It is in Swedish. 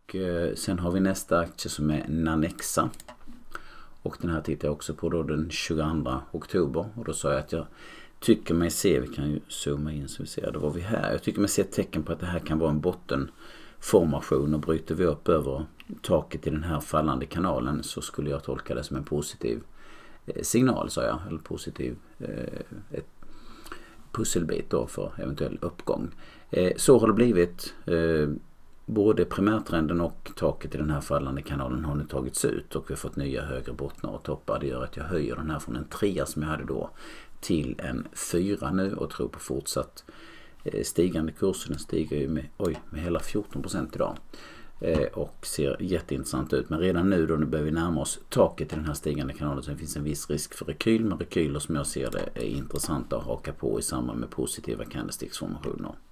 Och sen har vi nästa aktie som är Nanexa. Och den här tittar jag också på då den 22 oktober. Och då sa jag att jag tycker mig se, vi kan ju zooma in så vi ser, det var vi här. Jag tycker mig se ett tecken på att det här kan vara en bottenformation, och bryter vi upp över taket i den här fallande kanalen så skulle jag tolka det som en positiv signal, sa jag, eller positiv ett pusselbit då för eventuell uppgång. Så har det blivit. Både primärtrenden och taket i den här fallande kanalen har nu tagits ut och vi har fått nya högre bottnar och toppar. Det gör att jag höjer den här från en 3 som jag hade då till en 4 nu och tror på fortsatt stigande kurser. Den stiger ju med hela 14% idag och ser jätteintressant ut. Men redan nu då börjar vi närma oss taket i den här stigande kanalen, så det finns en viss risk för rekyl. Men rekyler som jag ser det är intressanta att haka på i samband med positiva candlesticksformationer.